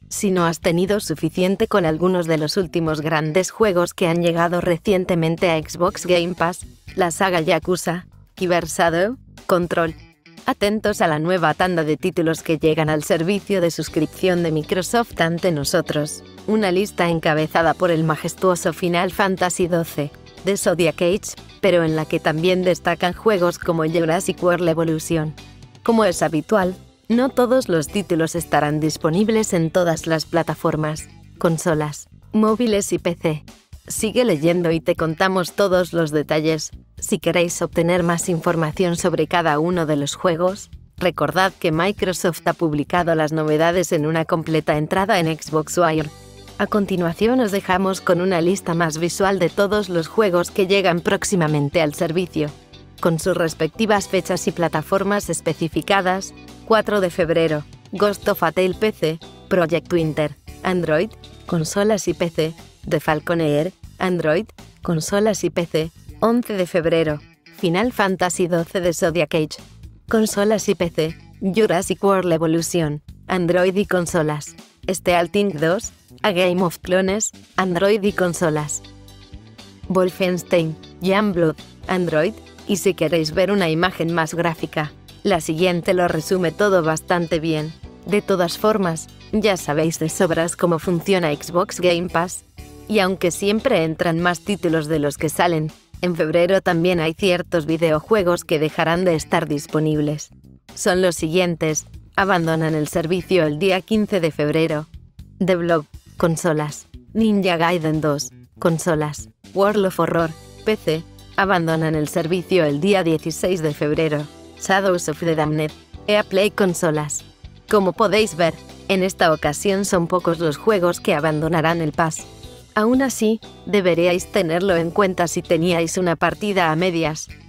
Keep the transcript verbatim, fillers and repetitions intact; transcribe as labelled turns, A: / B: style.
A: Si no has tenido suficiente con algunos de los últimos grandes juegos que han llegado recientemente a Xbox Game Pass, la saga Yakuza, Cyber Shadow, Control. Atentos a la nueva tanda de títulos que llegan al servicio de suscripción de Microsoft ante nosotros. Una lista encabezada por el majestuoso Final Fantasy doce, de Zodiac Age, pero en la que también destacan juegos como Jurassic World Evolution. Como es habitual, no todos los títulos estarán disponibles en todas las plataformas, consolas, móviles y P C. Sigue leyendo y te contamos todos los detalles. Si queréis obtener más información sobre cada uno de los juegos, recordad que Microsoft ha publicado las novedades en una completa entrada en Xbox Wire. A continuación os dejamos con una lista más visual de todos los juegos que llegan próximamente al servicio, con sus respectivas fechas y plataformas especificadas. cuatro de febrero, Ghost of a Tale P C, Project Winter, Android, consolas y P C, The Falcon Heir, Android, consolas y P C. once de febrero, Final Fantasy doce de Zodiac Age, consolas y P C, Jurassic World Evolution, Android y consolas, Steelpunk dos, A Game of Clones, Android y consolas, Wolfenstein, Youngblood, Android, y si queréis ver una imagen más gráfica, la siguiente lo resume todo bastante bien. De todas formas, ya sabéis de sobras cómo funciona Xbox Game Pass, y aunque siempre entran más títulos de los que salen, en febrero también hay ciertos videojuegos que dejarán de estar disponibles. Son los siguientes: abandonan el servicio el día quince de febrero. The Blob, consolas. Ninja Gaiden dos, consolas. World of Horror, P C, abandonan el servicio el día dieciséis de febrero. Shadows of the Damned, E A Play consolas. Como podéis ver, en esta ocasión son pocos los juegos que abandonarán el Pass. Aún así, deberíais tenerlo en cuenta si teníais una partida a medias.